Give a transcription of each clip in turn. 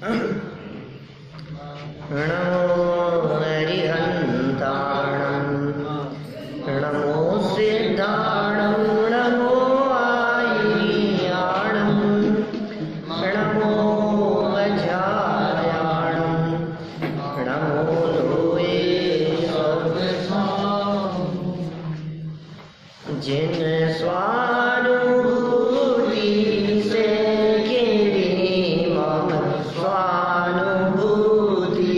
नमो हरिहन्ताणं नमो सिद्धाणं नमो आय्याणं नमो अजायाणं नमो लोये जिन स्वानुभूति से गिरी मम स्वानुभूति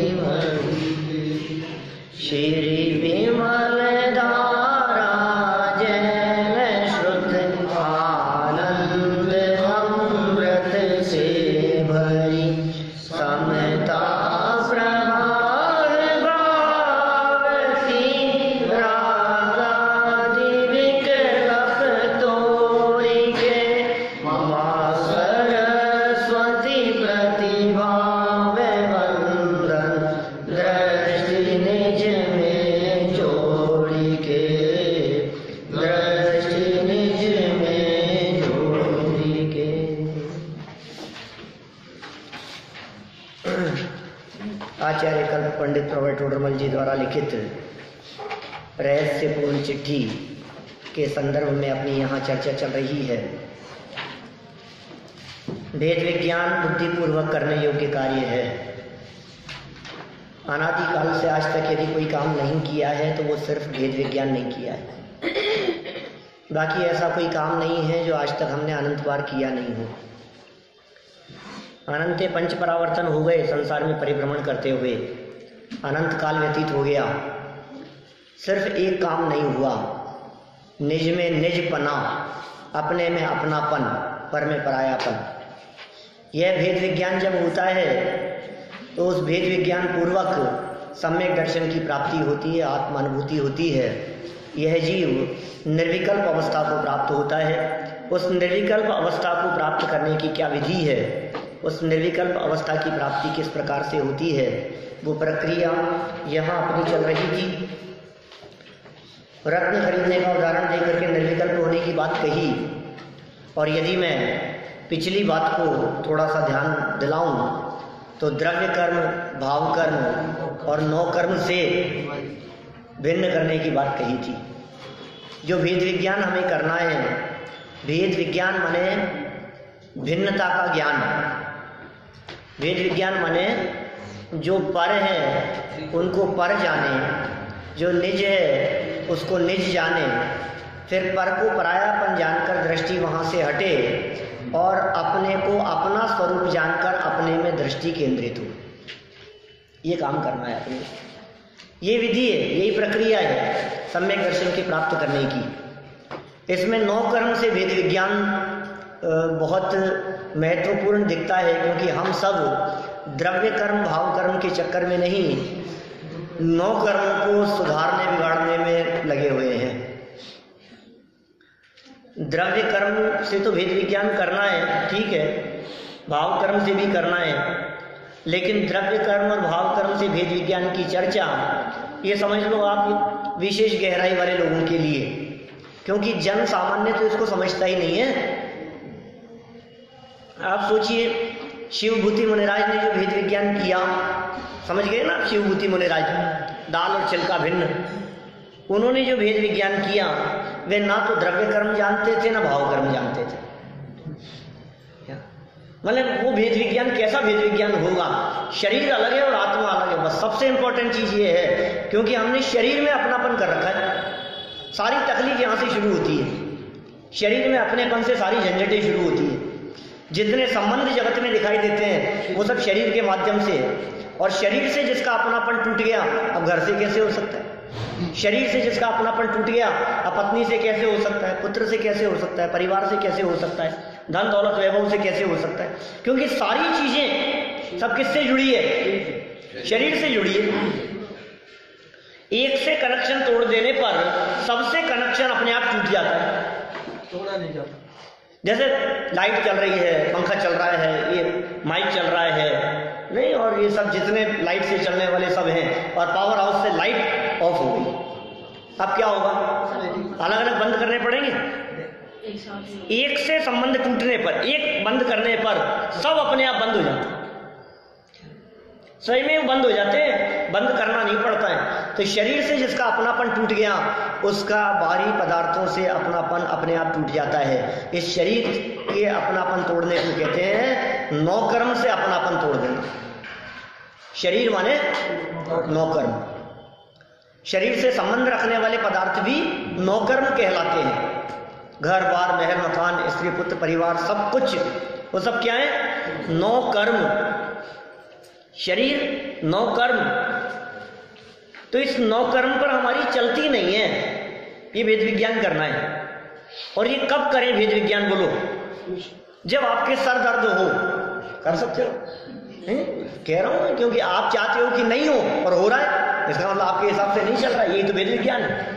श्री विमल धारा जैन श्रुत आनंद अमृत से भरी समता प्रभाव भावती रागादि विकल्प तोड़ी के मां सरस्वती प्रतिभा वंदन दृष्टि निज में जोड़ी के दृष्टि निज में जोड़ी के। आचार्य कल्प पंडित प्रवर टोडरमल जी द्वारा लिखित रहस्यपूर्ण चिट्ठी के संदर्भ में अपनी यहाँ चर्चा चल रही है। भेद विज्ञान बुद्धिपूर्वक करने योग्य कार्य है। अनादिकाल से आज तक यदि कोई काम नहीं किया है तो वो सिर्फ भेद विज्ञान नहीं किया है। बाकी ऐसा कोई काम नहीं है जो आज तक हमने अनंत बार किया नहीं हो। अनंत पंच परावर्तन हो गए संसार में परिभ्रमण करते हुए, अनंत काल व्यतीत हो गया, सिर्फ एक काम नहीं हुआ, निज में निजपना, अपने में अपनापन, पर में परायापन। यह भेद विज्ञान जब होता है तो उस भेद विज्ञान पूर्वक सम्यक दर्शन की प्राप्ति होती है, आत्मानुभूति होती है। यह जीव निर्विकल्प अवस्था को प्राप्त होता है। उस निर्विकल्प अवस्था को प्राप्त करने की क्या विधि है, उस निर्विकल्प अवस्था की प्राप्ति किस प्रकार से होती है, वो प्रक्रिया यहाँ अपनी चल रही थी। रत्न खरीदने का उदाहरण देकर के निर्विकल्प होने की बात कही, और यदि मैं पिछली बात को थोड़ा सा ध्यान दिलाऊं तो द्रव्य कर्म, भाव कर्म और नौ कर्म से भिन्न करने की बात कही थी। जो भेद विज्ञान हमें करना है, भेद विज्ञान माने भिन्नता का ज्ञान। भेद विज्ञान माने जो पर है उनको पर जाने, जो निज है उसको निज जाने, फिर पर को परायापन जानकर दृष्टि वहाँ से हटे और अपने को अपना स्वरूप जानकर अपने में दृष्टि केंद्रित हो। ये काम करना है अपने, ये विधि है, यही प्रक्रिया है सम्यक दर्शन की प्राप्त करने की। इसमें नौ कर्म से भेद विज्ञान बहुत महत्वपूर्ण दिखता है, क्योंकि हम सब द्रव्य कर्म, भाव कर्म के चक्कर में नहीं, नौ कर्मों को सुधारने बिगाड़ने में लगे हुए हैं। द्रव्य कर्म से तो भेद विज्ञान करना है, ठीक है, भाव कर्म से भी करना है, लेकिन द्रव्य कर्म और भाव कर्म से भेद विज्ञान की चर्चा ये समझ लो आप विशेष गहराई वाले लोगों के लिए, क्योंकि जन सामान्य तो इसको समझता ही नहीं है। आप सोचिए, शिवभूति मुनिराज ने जो भेद विज्ञान किया, समझ गए ना, शिवभूति मुनिराज, दाल और छिलका भिन्न, उन्होंने जो भेद विज्ञान किया वे ना तो द्रव्य कर्म जानते थे ना भाव कर्म जानते थे। मतलब वो भेद विज्ञान कैसा भेद विज्ञान होगा, शरीर अलग है और आत्मा अलग है, बस सबसे इंपॉर्टेंट चीज ये है, क्योंकि हमने शरीर में अपनापन कर रखा है। सारी तकलीफ यहाँ से शुरू होती है, शरीर में अपनेपन से सारी झंझटें शुरू होती है। जितने संबंध जगत में दिखाई देते हैं वो सब शरीर के माध्यम से है, और शरीर से जिसका अपनापन टूट गया अब घर से कैसे हो सकता है, शरीर से जिसका अपनापन टूट गया अब पत्नी से कैसे हो सकता है, पुत्र से कैसे हो सकता है, परिवार से कैसे हो सकता है, धन दौलत वैभव से कैसे हो सकता है, क्योंकि सारी चीजें सब किससे जुड़ी है, शरीर से जुड़ी है। एक से कनेक्शन तोड़ देने पर सबसे कनेक्शन अपने आप टूट जाता है, तोड़ा नहीं जाता। जैसे लाइट चल रही है, पंखा चल रहा है, ये माइक चल रहा है, नहीं, और ये सब जितने लाइट से चलने वाले सब हैं, और पावर हाउस से लाइट ऑफ हो गई, अब क्या होगा, अलग अलग बंद करने पड़ेंगे। एक से संबंध टूटने पर, एक बंद करने पर सब अपने आप बंद हो जाता है। स्वयं में बंद हो जाते हैं, बंद करना नहीं पड़ता है। तो शरीर से जिसका अपनापन टूट गया, उसका बाहरी पदार्थों से अपनापन अपने आप टूट जाता है। इस शरीर के अपनापन तोड़ने को कहते हैं नौकर्म से अपनापन तोड़ देना। शरीर माने नौकर्म। शरीर से संबंध रखने वाले पदार्थ भी नौकर्म कहलाते हैं। घर बार महल मकान स्त्री पुत्र परिवार सब कुछ, वो सब क्या है? नौकर्म। शरीर नौकर्म। तो इस नौकर्म पर हमारी चलती नहीं है, ये वेद विज्ञान करना है। और ये कब करें वेद विज्ञान? बोलो, जब आपके सर दर्द हो। कर सकते हो? कह रहा हूं क्योंकि आप चाहते हो कि नहीं हो और हो रहा है, इसका मतलब आपके हिसाब से नहीं चल रहा है। यही तो वेद विज्ञान है।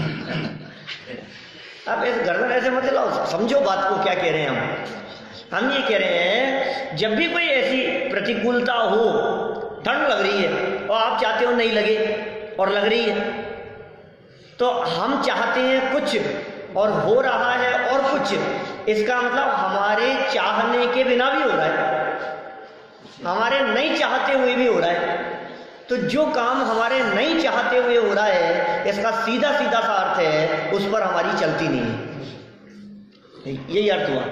आप ऐसे गर्दन ऐसे मत लाओ, समझो बात को क्या कह रहे हैं हम ये कह रहे हैं जब भी कोई ऐसी प्रतिकूलता हो, ठंड लग रही है और आप चाहते हो नहीं लगे और लग रही है, तो हम चाहते हैं कुछ और हो रहा है और कुछ, इसका मतलब हमारे चाहने के बिना भी हो रहा है, हमारे नहीं चाहते हुए भी हो रहा है। तो जो काम हमारे नहीं चाहते हुए हो रहा है, इसका सीधा सीधा सा अर्थ है उस पर हमारी चलती नहीं है। यही अर्थ हुआ।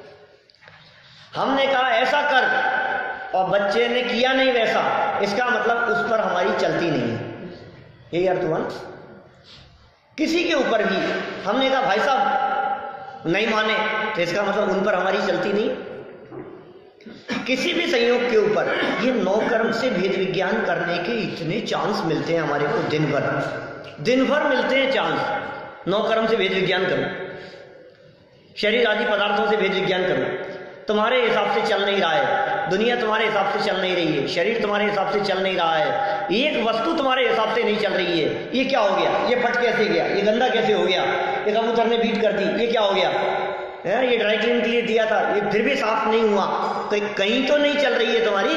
हमने कहा ऐसा कर और बच्चे ने किया नहीं वैसा, इसका मतलब उस पर हमारी चलती नहीं है। यही अर्थ हुआ ना। किसी के ऊपर भी हमने कहा भाई साहब नहीं माने, तो इसका मतलब उन पर हमारी चलती नहीं। किसी भी संयोग के ऊपर ये नौकर्म से भेद विज्ञान करने के इतने चांस मिलते हैं हमारे को, दिन भर मिलते हैं चांस। नौकर्म से भेद विज्ञान करो, शरीर आदि पदार्थों से भेद विज्ञान करो। तुम्हारे हिसाब से चल नहीं रहा है, दुनिया तुम्हारे हिसाब से चल नहीं रही है, शरीर तुम्हारे हिसाब से चल नहीं रहा है, एक वस्तु तुम्हारे हिसाब से नहीं चल रही है। ये क्या हो गया? ये फट कैसे गया? ये गंदा कैसे हो गया? ये कबूतर ने बीट कर दी, ये क्या हो गया? ये ड्राई क्लीन के लिए दिया था, ये फिर भी साफ नहीं हुआ। तो कहीं तो नहीं चल रही है तुम्हारी।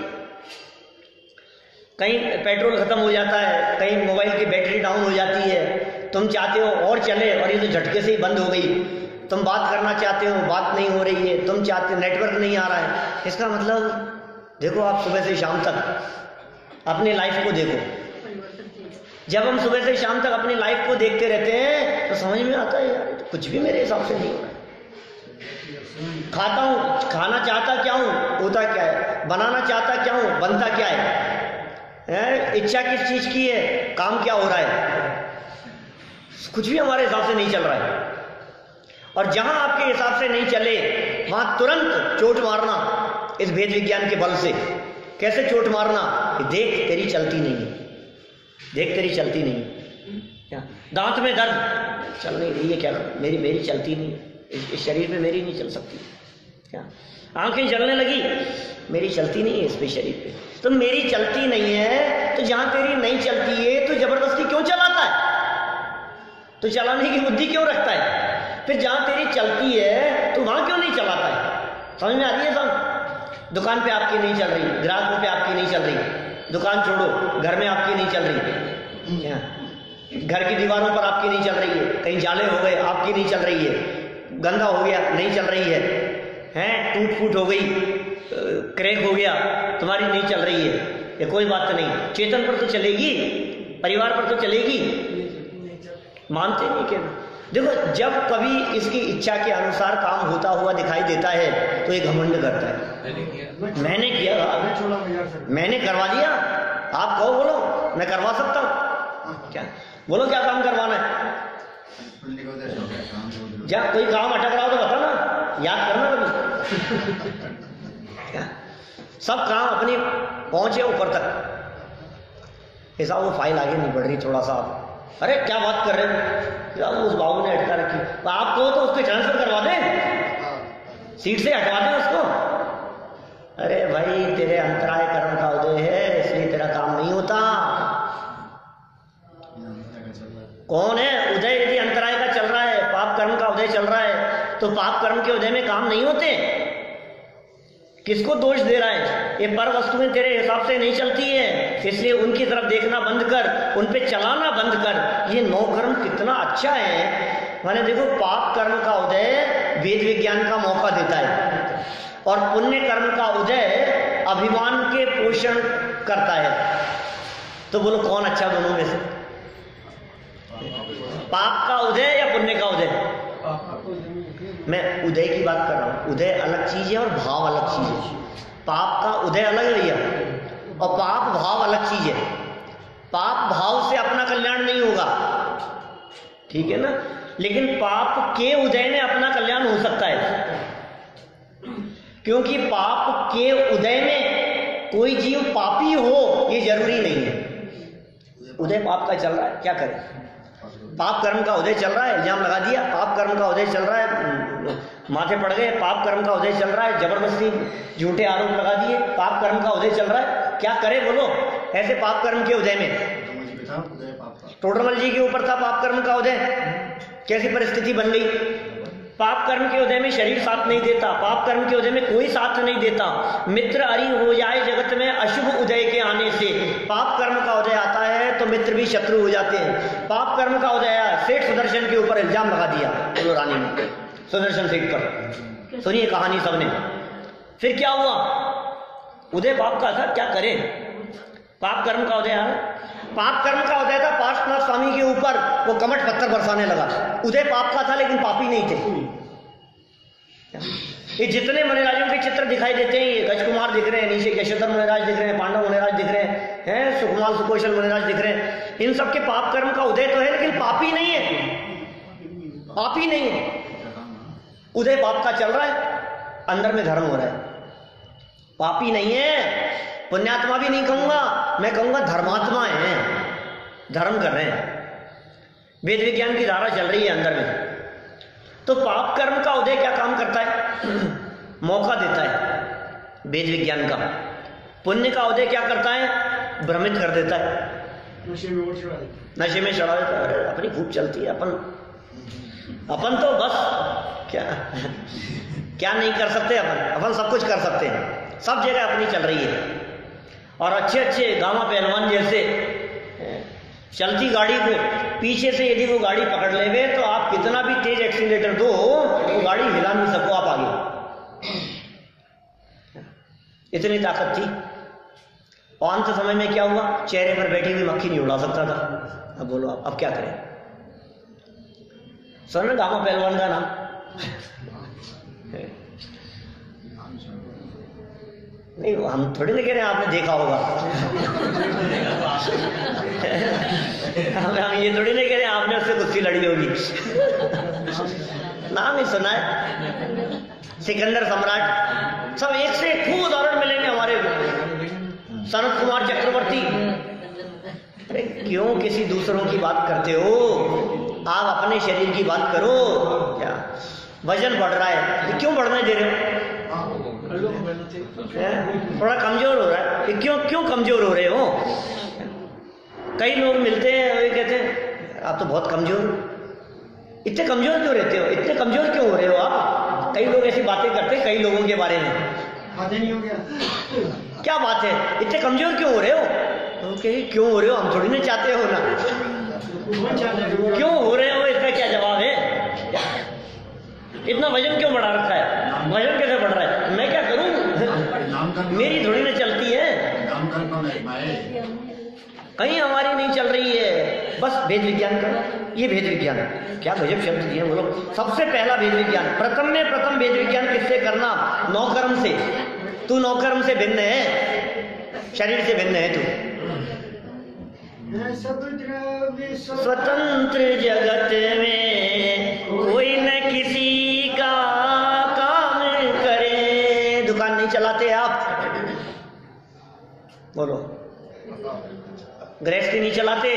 कहीं पेट्रोल खत्म हो जाता है, कहीं मोबाइल की बैटरी डाउन हो जाती है, तुम चाहते हो और चले और ये तो झटके से ही बंद हो गई। तुम बात करना चाहते हो, बात नहीं हो रही है, तुम चाहते नेटवर्क नहीं आ रहा है। इसका मतलब देखो, आप सुबह से शाम तक अपनी लाइफ को देखो। जब हम सुबह से शाम तक अपनी लाइफ को देखते रहते हैं तो समझ में आता है यार तो कुछ भी मेरे हिसाब से नहीं हो रहा है। खाता हूं, खाना चाहता क्या हूं, होता क्या है, बनाना चाहता क्या हूं, बनता क्या है, इच्छा किस चीज की है, काम क्या हो रहा है, कुछ भी हमारे हिसाब से नहीं चल रहा है। और जहां आपके हिसाब से नहीं चले वहां तुरंत चोट मारना इस भेद विज्ञान के बल से। कैसे चोट मारना? देख तेरी चलती नहीं है, देख तेरी चलती नहीं। क्या दांत में दर्द, चल नहीं रही है, क्या मेरी चलती नहीं है, इस शरीर पे मेरी नहीं चल सकती। क्या आंखें जलने लगी, मेरी चलती नहीं है इस पे शरीर पे। तो मेरी चलती नहीं है, तो जहां तेरी नहीं चलती है तो जबरदस्ती क्यों चलाता है? तो चलाने की बुद्धि क्यों रखता है? फिर जहां तेरी चलती है तो वहां क्यों नहीं चलाता है? समझ में आ रही है सब? दुकान पे आपकी नहीं चल रही, ग्राहकों पे आपकी नहीं चल रही, दुकान छोड़ो घर में आपकी नहीं चल रही, क्या घर की दीवारों पर आपकी नहीं चल रही है, कहीं जाले हो गए आपकी नहीं चल रही है, गंदा हो गया नहीं चल रही है, हैं टूट फूट हो गई, क्रैक हो गया, तुम्हारी नहीं चल रही है, ये कोई बात नहीं। चेतन पर तो चलेगी, परिवार पर तो चलेगी। मानते नहीं क्या? देखो जब कभी इसकी इच्छा के अनुसार काम होता हुआ दिखाई देता है तो ये घमंड करता है, मैंने किया, मैंने करवा दिया। आप कहो बोलो मैं करवा सकता हूँ, क्या बोलो क्या काम करवाना है? जब कोई काम अटक रहा हो तो बता ना, याद करना कभी। क्या सब काम अपनी पहुंचे ऊपर तक, ऐसा वो फाइल आगे नहीं बढ़ रही थोड़ा सा। अरे क्या बात कर रहे हो, उस बाबू ने अटका रखी, तो आप कहो तो उसको ट्रांसफर करवा दें, सीट से हटवा दें उसको। अरे भाई तेरे अंतराय कर्म का उदय है, इसलिए तेरा काम नहीं होता। कौन है उदय? यदि अंतराय का चल रहा है, पाप कर्म का उदय चल रहा है, तो पाप कर्म के उदय में काम नहीं होते। किसको दोष दे रहा है? ये पर वस्तुएं तेरे हिसाब से नहीं चलती है, इसलिए उनकी तरफ देखना बंद कर, उन पे चलाना बंद कर। ये नौकर्म कितना अच्छा है, माने देखो पाप कर्म का उदय वेद विज्ञान का मौका देता है और पुण्य कर्म का उदय अभिमान के पोषण करता है, तो बोलो कौन अच्छा दोनों में से? पाप का उदय या पुण्य का उदय? मैं उदय की बात कर रहा हूं। उदय अलग चीज है और भाव अलग चीज है। पाप का उदय अलग है भैया, और पाप भाव अलग चीज है। पाप भाव से अपना कल्याण नहीं होगा, ठीक है ना, लेकिन पाप के उदय में अपना कल्याण हो सकता है, क्योंकि पाप के उदय में कोई जीव पापी हो ये जरूरी नहीं है। उदय पाप का चल रहा है, क्या करें? पाप कर्म का उदय चल रहा है, इल्जाम लगा दिया। पाप कर्म का उदय चल रहा है, माथे पड़ गए। पाप कर्म का उदय चल रहा है, जबरदस्ती झूठे आरोप लगा दिए। पाप कर्म का उदय चल रहा है, क्या करे बोलो? ऐसे पाप कर्म के उदय में टोडरमल जी के ऊपर था पाप कर्म का उदय, कैसी परिस्थिति बन गई? पाप कर्म के उदय में शरीर साथ नहीं देता, पाप कर्म के उदय में कोई साथ नहीं देता। मित्र अरि हो जाए जगत में अशुभ उदय के आने से। पाप कर्म का उदय आता है तो मित्र भी शत्रु हो जाते हैं। पाप कर्म का उदय आया, सेठ सुदर्शन के ऊपर इल्जाम लगा दिया बोलो रानी ने, सुदर्शन सेठ पर। सुनिए कहानी सबने। फिर क्या हुआ? उदय पाप का था, क्या करे? पाप कर्म का उदय आया। पाप कर्म का उदय था पार्श्वनाथ स्वामी के ऊपर, वो कमठ पत्थर बरसाने लगा। उदय पाप का था लेकिन पापी नहीं थे। ये जितने मुनिराजों के चित्र दिखाई देते हैं, ये गजकुमार दिख रहे हैं, नीचे यशोधर मुनिराज दिख रहे हैं, पांडव मुनिराज दिख रहे हैं, सुकुमार सुकौशल मुनिराज दिख रहे हैं, इन सबके पाप कर्म का उदय तो है लेकिन पापी नहीं है, पापी नहीं है। उदय पाप का चल रहा है, अंदर में धर्म हो रहा है, पापी नहीं है। पुण्यात्मा भी नहीं कहूंगा, मैं कहूंगा धर्मात्मा है, धर्म कर रहे हैं, वेद विज्ञान की धारा चल रही है अंदर में। तो पाप कर्म का उदय क्या काम करता है? मौका देता है वेद विज्ञान का। पुण्य का उदय क्या करता है? भ्रमित कर देता है, नशे में चढ़ा देता है। अरे अपनी खूब चलती है, अपन तो बस क्या नहीं कर सकते, अपन सब कुछ कर सकते हैं, सब जगह अपनी चल रही है। और अच्छे अच्छे गामा पहलवान जैसे चलती गाड़ी को पीछे से यदि वो गाड़ी पकड़ लेवे तो आप कितना भी तेज एक्सीलेटर दो, वो गाड़ी हिला नहीं सको आप आगे, इतनी ताकत थी। और अंत समय में क्या हुआ? चेहरे पर बैठी हुई मक्खी नहीं उड़ा सकता था। अब बोलो अब क्या करें? सुन ना गामा पहलवान का नाम? नहीं, हम थोड़ी ना कह रहे हैं आपने देखा होगा हम ये थोड़ी ना कह रहे हैं आपने उससे कुश्ती लड़ी होगी नाम ही सुना है, सिकंदर सम्राट, सब एक से एक खूब उदाहरण मिलेंगे हमारे। सनत कुमार चक्रवर्ती। अरे क्यों किसी दूसरों की बात करते हो? आप अपने शरीर की बात करो। क्या वजन बढ़ रहा है, क्यों बढ़ने दे रहे हो? थोड़ा कमजोर हो रहा है, क्यों कमजोर हो रहे हो? कई लोग मिलते हैं, वो कहते हैं आप तो बहुत कमजोर, इतने कमजोर क्यों रहते हो, इतने कमजोर क्यों हो रहे हो आप? कई लोग ऐसी बातें करते हैं कई लोगों के बारे में। नहीं हो गया क्या बात है, इतने कमजोर क्यों हो रहे हो? तो कहे क्यों हो रहे हो, हम थोड़ी ना चाहते हो ना, क्यों हो रहे हो इसका क्या जवाब है? इतना वजन क्यों बढ़ा रखा है? वजन कैसे बढ़ रहा है? मैं क्या करूं? मेरी थोड़ी ना चलती है, कहीं हमारी नहीं चल रही है। बस वेद विज्ञान का, ये वेद विज्ञान क्या गजब शब्द दिए बोलो। सबसे पहला वेद विज्ञान, प्रथम में प्रथम वेद विज्ञान किससे करना? नौकर्म से। तू नौकर्म से भिन्न है, शरीर से भिन्न है तू। स्वतंत्र जगत में कोई न किसी का काम करे। दुकान नहीं चलाते आप, बोलो, गृहस्थी नहीं चलाते,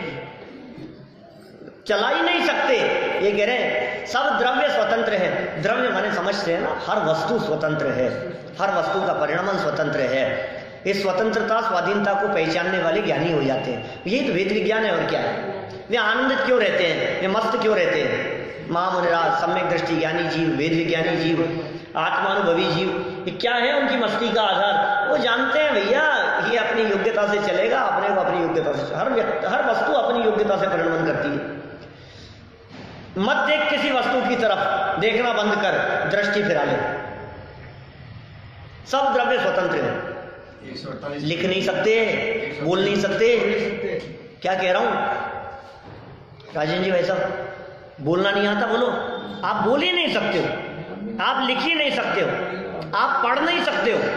चला ही नहीं सकते। ये कह रहे हैं सब द्रव्य स्वतंत्र है। द्रव्य माने समझते हैं ना, हर वस्तु स्वतंत्र है, हर वस्तु का परिणाम स्वतंत्र है। इस स्वतंत्रता स्वाधीनता को पहचानने वाले ज्ञानी हो जाते हैं। यही तो वेद विज्ञान है, और क्या है? वे आनंदित क्यों रहते हैं, वे मस्त क्यों रहते हैं? महामुनिराज, सम्यक दृष्टि ज्ञानी जीव, वेद विज्ञानी जीव, आत्मानुभवी जीव, ये क्या है उनकी मस्ती का आधार? वो जानते हैं भैया ये अपनी योग्यता से चलेगा, अपने को अपनी योग्यता से, हर वस्तु अपनी योग्यता से परिणमन करती है। मत देख किसी वस्तु की तरफ, देखना बंद कर, दृष्टि फिरा ले। सब द्रव्य स्वतंत्र है, लिख नहीं सकते, बोल नहीं सकते। क्या कह रहा हूं राजन जी? भाई साहब, बोलना नहीं आता बोलो। आप बोल ही नहीं सकते हो, आप लिख ही नहीं सकते हो, आप पढ़ नहीं सकते हो।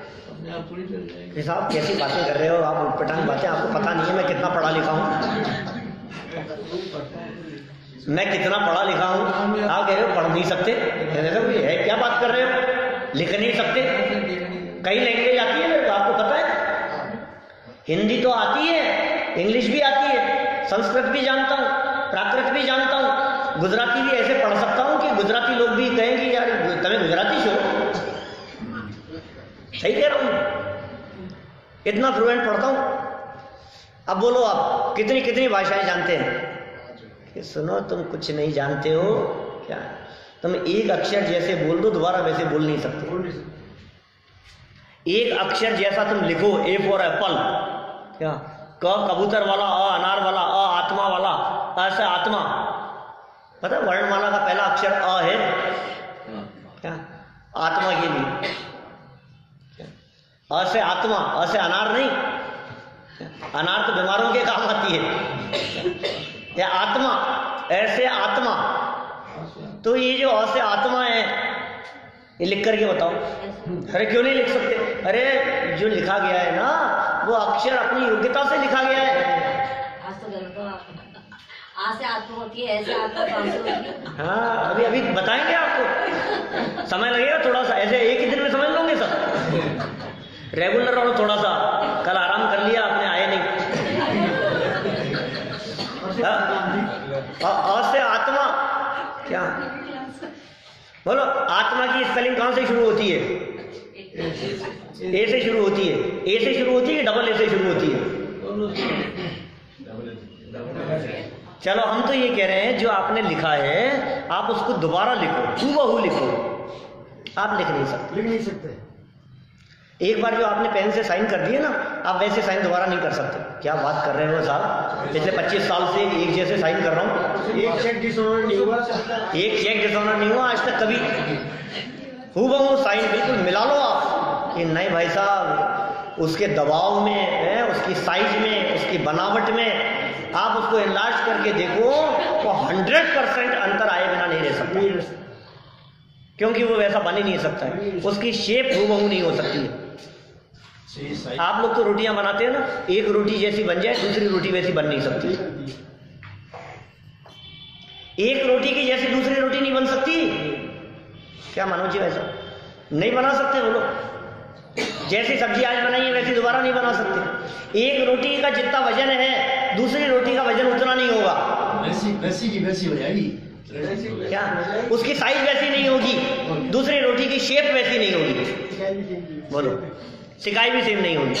साहब कैसी बातें कर रहे हो आप, उटपटांग बातें। आपको पता नहीं है मैं कितना पढ़ा लिखा हूँ, मैं कितना पढ़ा लिखा हूँ। आप कह रहे हो पढ़ नहीं सकते, है क्या बात कर रहे हो? लिख नहीं सकते। कई लैंग्वेज आती है तो आपको पता है, हिंदी तो आती है, इंग्लिश भी आती है, संस्कृत भी जानता हूँ, प्राकृत भी जानता हूँ, गुजराती भी ऐसे पढ़ सकता हूँ कि गुजराती लोग भी कहेंगे यार तुम्हें गुजराती छो। सही कह रहा हूँ, इतना फ्लुएंट पढ़ता हूँ। अब बोलो आप कितनी कितनी भाषाएं जानते हैं? कि सुनो तुम कुछ नहीं जानते हो क्या? तुम एक अक्षर जैसे बोल दो दोबारा वैसे बोल नहीं सकते। एक अक्षर जैसा तुम लिखो, ए फॉर एप्पल, क्या क कबूतर वाला, अ अनार वाला, अ आत्मा वाला, अ से आत्मा। पता है वर्णमाला का पहला अक्षर अ है क्या? आत्मा के लिए अ से आत्मा, अ से अनार नहीं। अनार तो बीमारों के काम आती है। या आत्मा, ऐसे आत्मा। तो ये जो अ से आत्मा है ये लिख करके बताओ। अरे क्यों नहीं लिख सकते? अरे जो लिखा गया है ना वो अक्षर अपनी योग्यता से लिखा गया है। आज तो गलत हो, आज से आत्मा होती है, ऐसे आत्मा कौन सी होती है? हाँ अभी बताएंगे आपको, समय लगेगा थोड़ा सा। ऐसे एक ही दिन में समझ लोगे सब। रेगुलर रहो थोड़ा सा, कल आराम कर लिया आपने, आए नहीं। अ से आत्मा क्या बोलो? आत्मा की स्पेलिंग कहां से शुरू होती है? ए से शुरू होती है। ए से शुरू होती है, डबल ए से शुरू होती है? चलो हम तो ये कह रहे हैं जो आपने लिखा है आप उसको दोबारा लिखो, हूबहू लिखो। आप लिख नहीं सकते। एक बार जो आपने पेन से साइन कर दिए ना, आप वैसे साइन दोबारा नहीं कर सकते। क्या बात कर रहे हो साहब? पिछले 25 साल से एक जैसे साइन कर रहा हूँ, एक चेक डिसऑनर नहीं हुआ, एक चेक डिसऑनर नहीं हुआ आज तक कभी। हूबहू साइन बिल्कुल मिला लो आप कि नहीं भाई साहब, उसके दबाव में है, उसकी साइज में, उसकी बनावट में आप उसको एनलार्ज करके देखो तो 100% अंतर आए बिना नहीं रह सकता, क्योंकि वो वैसा बन ही नहीं सकता है। उसकी शेप हूबहू नहीं हो सकती है। आप लोग तो रोटियां बनाते हैं ना, एक रोटी जैसी बन जाए दूसरी रोटी वैसी बन नहीं सकती। एक रोटी की जैसी दूसरी रोटी नहीं बन सकती। क्या मनोज जी वैसा नहीं बना सकते? बोलो जैसी सब्जी आज बनाई है वैसी दोबारा नहीं बना सकते। एक रोटी का जितना वजन है दूसरी रोटी का वजन उतना नहीं होगा। वैसी की वैसी हो जाएगी। क्या उसकी साइज वैसी नहीं होगी, दूसरी रोटी की शेप वैसी नहीं होगी। बोलो सिकाई भी सेम नहीं होगी।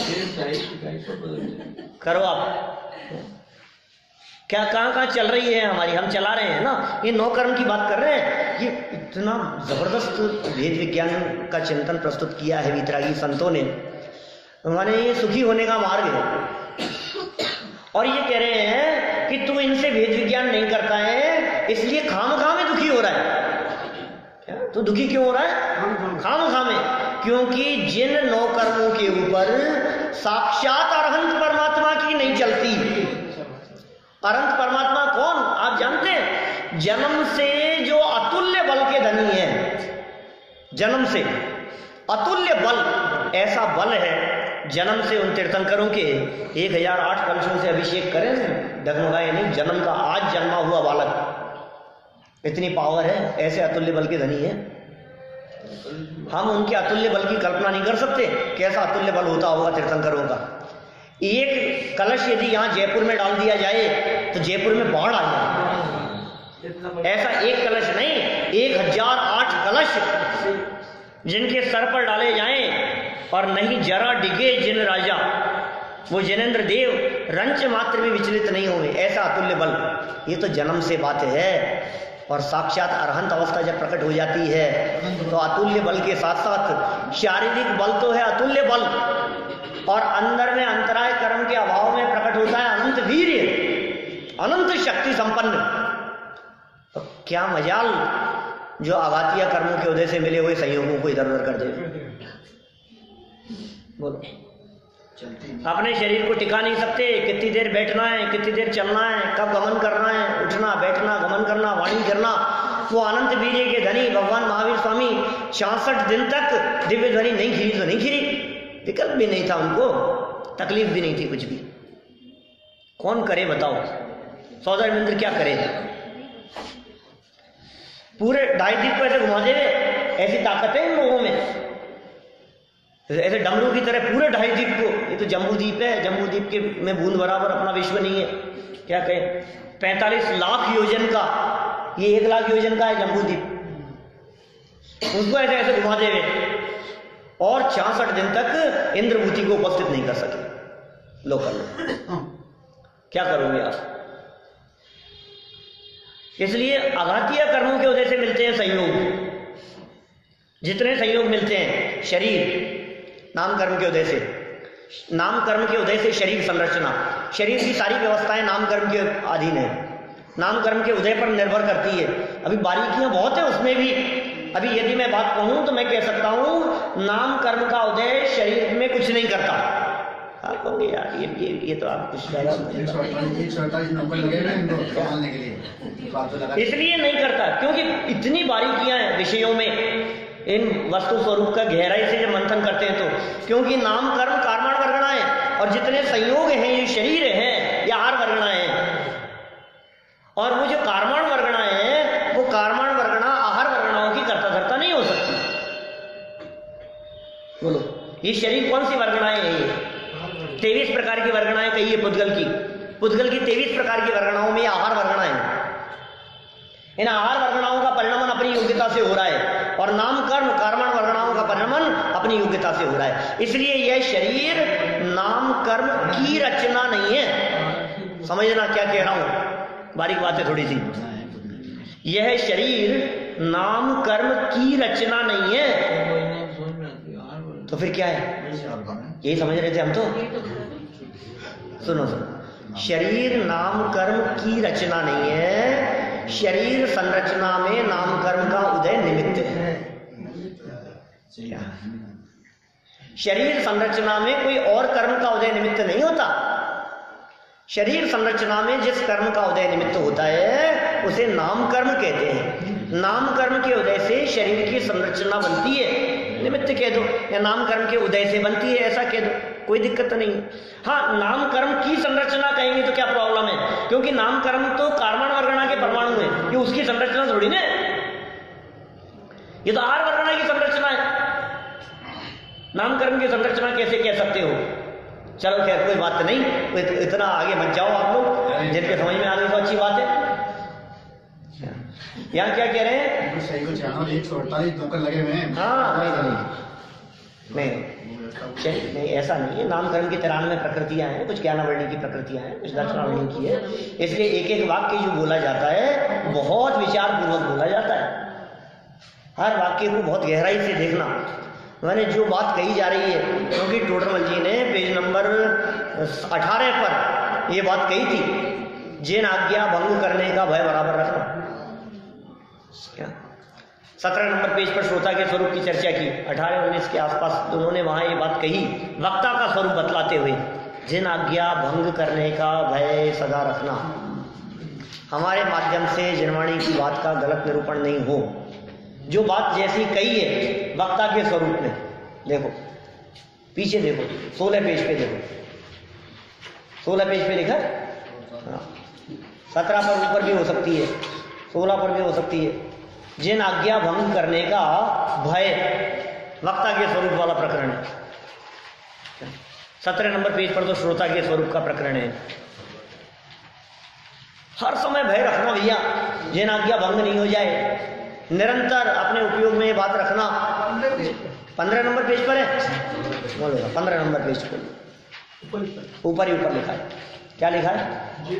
करो आप। क्या कहाँ चल रही है हमारी, हम चला रहे हैं ना, ये 9 कर्म की बात कर रहे हैं। ये इतना जबरदस्त वेद विज्ञान का चिंतन प्रस्तुत किया है वीतरागी संतों ने। माने ये सुखी होने का मार्ग है, और ये कह रहे हैं कि तू इनसे वेद विज्ञान नहीं करता है इसलिए खामखा में दुखी हो रहा है। क्या तो दुखी क्यों हो रहा है? खामखा में, क्योंकि जिन 9 कर्मों के ऊपर साक्षात अरहंत परमात्मा की नहीं चलती। अरहंत परमात्मा कौन आप जानते हैं? जन्म से जो अतुल्य बल के धनी है, जन्म से अतुल्य बल, ऐसा बल है जन्म से उन तीर्थंकरों के 1008 कलशों से अभिषेक करें, डगमगाए नहीं। जन्म का आज जन्मा हुआ बालक, इतनी पावर है, ऐसे अतुल्य बल के धनी है। हम उनके अतुल्य बल की कल्पना नहीं कर सकते, कैसा अतुल्य बल होता होगा तीर्थंकरों का। एक कलश यदि यहाँ जयपुर में डाल दिया जाए तो जयपुर में बाढ़ आ जाए। ऐसा एक कलश नहीं, 1008 कलश जिनके सर पर डाले जाएं और नहीं जरा डिगे जिन राजा, वो जिनेंद्र देव रंच मात्र भी विचलित नहीं होंगे, ऐसा अतुल्य बल। ये तो जन्म से बात है, और साक्षात अरहंत अवस्था जब प्रकट हो जाती है तो अतुल्य बल के साथ साथ शारीरिक बल तो है अतुल्य बल, और अंदर में अंतराय कर्म के अभाव में प्रकट होता है अनंत वीर्य, अनंत शक्ति संपन्न। तो क्या मजाल जो आघातिया कर्मों के उदय से मिले हुए संयोगों को इधर उधर कर दे। बोलो अपने शरीर को टिका नहीं सकते, कितनी देर बैठना है, कितनी देर चलना है, कब गमन करना है, उठना बैठना गमन करना वाणी करना। वो अनंत वीर्य के धनी भगवान महावीर स्वामी 66 दिन तक दिव्य ध्वनि नहीं खिरी तो नहीं खिरी, विकल्प भी नहीं था उनको, तकलीफ भी नहीं थी कुछ भी। कौन करे बताओ, सौदागर इंद्र क्या करे? पूरे 2.5 द्वीप को ऐसे घुमा दे, ऐसी ताकत है इन लोगों में, ऐसे डमरू की तरह पूरे 2.5 द्वीप को। ये तो जम्बू द्वीप है, जम्बू द्वीप के में बूंद बराबर अपना विश्व नहीं है, क्या कहें, 45 लाख योजन का, ये 1 लाख योजन का है जम्बू द्वीप। उसको ऐसे ऐसे घुमा देवे और 66 दिन तक इंद्रभूति को उपस्थित नहीं कर सके लोकल। क्या करोगे आप? इसलिए आघातीय कर्मों के उदय से मिलते हैं संयोग। जितने संयोग मिलते हैं शरीर नाम कर्म के उदय से, नाम कर्म के उदय से शरीर संरचना, शरीर की सारी व्यवस्थाएं नाम कर्म के अधीन है, नाम कर्म के उदय पर निर्भर करती है। अभी बारीकियां बहुत है उसमें भी। अभी यदि मैं बात कहूं तो मैं कह सकता हूं नाम कर्म का उदय शरीर में कुछ नहीं करता। आप कहोगे यार ये तो आप कुछ ज्यादा, 148 नंबर लगे हैं इनको संभालने के लिए, इसलिए नहीं करता क्योंकि इतनी बारीकियां हैं विषयों में, इन वस्तु स्वरूप का गहराई से जब मंथन करते हैं तो। क्योंकि नाम कर्म कार्माण वर्गणा है और जितने संयोग हैं ये शरीर है, ये आहार वर्गणा है। और वो जो कार्माण वर्गणा है वो कार्माण वर्गणा आहार वर्गणाओं की कर्ता धर्ता नहीं हो सकती। बोलो ये शरीर कौन सी वर्गणाएं है? ये 23 प्रकार की वर्गणाएं कही है पुद्गल की। पुद्गल की 23 प्रकार की वर्गणाओं में आहार वर्गणा है। इन आहार वर्गणाओं का परिणमन अपनी योग्यता से हो रहा है और नाम कर्म कार्माण वर्गणाओं का परिणमन अपनी योग्यता से हो रहा है। इसलिए यह शरीर नाम कर्म की रचना नहीं है। समझना क्या कह रहा हूं, बारीक बात है थोड़ी सी। यह शरीर नाम कर्म की रचना नहीं है तो फिर क्या है? यही समझ रहे थे हम तो। सुनो सुनो, शरीर नाम कर्म की रचना नहीं है, शरीर संरचना में नाम कर्म का उदय निमित्त है। शरीर संरचना में कोई और कर्म का उदय निमित्त नहीं होता। शरीर संरचना में जिस कर्म का उदय निमित्त होता है उसे नाम कर्म कहते हैं। नाम कर्म के उदय से शरीर की संरचना बनती है, निमित्त कह दो, या नाम कर्म के उदय से बनती है ऐसा कह दो, कोई दिक्कत नहीं। हाँ, नाम कर्म की संरचना कहेंगे तो क्या प्रॉब्लम है? क्योंकि नाम कर्म तो कार्माण वर्गणा के परमाणु है, ये उसकी संरचना थोड़ी ना, ये तो आहार वर्गणा की संरचना है। नाम कर्म की संरचना कैसे कह सकते हो? चलो खैर कोई बात नहीं, इतना आगे मत जाओ आप लोग, जिनके समझ में आ गई तो अच्छी बात है। यहाँ क्या कह रहे हैं? 148 नंबर लगे हुए हैं। हाँ नहीं ऐसा नहीं है। नाम कर्म की 93 प्रकृतियां हैं, कुछ ज्ञानावरणी की प्रकृतियां हैं, कुछ दर्शनावरणी की है। इसलिए एक एक वाक्य जो बोला जाता है बहुत विचार पूर्वक बोला जाता है। हर वाक्य को बहुत गहराई से देखना। मैंने जो बात कही जा रही है, क्योंकि टोडरमल जी ने पेज नंबर 18 पर ये बात कही थी, जिन आज्ञा भंग करने का भय बराबर रखना। क्या 17 नंबर पेज पर श्रोता के स्वरूप की चर्चा की, 18-19 के आसपास उन्होंने वहां ये बात कही वक्ता का स्वरूप बतलाते हुए, जिन आज्ञा भंग करने का भय सदा रखना। हमारे माध्यम से जिनवाणी की बात का गलत निरूपण नहीं हो। जो बात जैसी कही है वक्ता के स्वरूप में, देखो पीछे देखो 16 पेज पे देखो, 16 पेज पे लिखा, 17 पर ऊपर भी हो सकती है, 16 पर भी हो सकती है। जिन आज्ञा भंग करने का भय, वक्ता के स्वरूप वाला प्रकरण है। 17 नंबर पेज पर तो श्रोता के स्वरूप का प्रकरण है। हर समय भय रखना भैया, जिन आज्ञा भंग नहीं हो जाए, निरंतर अपने उपयोग में ये बात रखना। 15 नंबर पेज पर है, बोलेगा 15 नंबर पेज पर ऊपर ही ऊपर लिखा है। क्या लिखा है?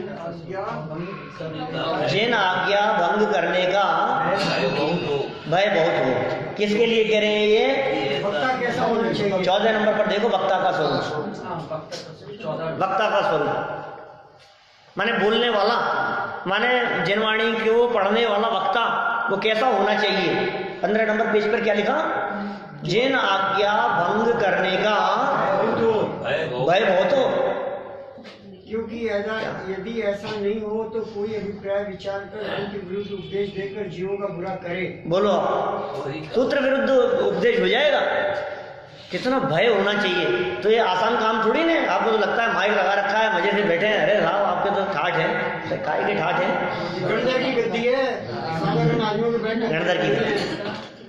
जिन आज्ञा भंग करने का भय बहुत हो। किसके लिए कह रहे हैं ये? वक्ता कैसा होना चाहिए? 14 नंबर पर देखो, वक्ता का स्वरूप। वक्ता का स्वरूप माने बोलने वाला, माने जिनवाणी को पढ़ने वाला वक्ता, वो कैसा होना चाहिए? 15 नंबर पेज पर क्या लिखा? जिन आज्ञा भंग करने का भय बहुत हो। क्योंकि यदि ऐसा नहीं हो तो कोई अभिप्राय विचार कर उनके विरुद्ध उपदेश देकर जीवों का बुरा करे। बोलो, सूत्र विरुद्ध उपदेश हो जाएगा। कितना भय होना चाहिए। तो ये आसान काम थोड़ी ना। आपको तो लगता है माइक लगा रखा है, मजे से बैठे हैं, अरे साहब आपके तो ठाठ है, काय के ठाठ है, गणदर की गद्दी है, साधारण आदमियों के बैठने गणदर की गद्दी।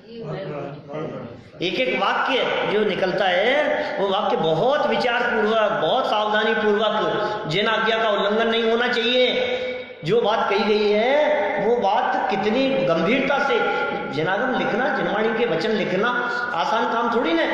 एक एक वाक्य जो निकलता है वो वाक्य बहुत विचार पूर्वक, बहुत सावधानी पूर्वक, जिन आज्ञा का उल्लंघन नहीं होना चाहिए, जो बात कही गई है वो बात कितनी गंभीरता से। जिनागम लिखना, जिनवाणी के वचन लिखना आसान काम थोड़ी ना।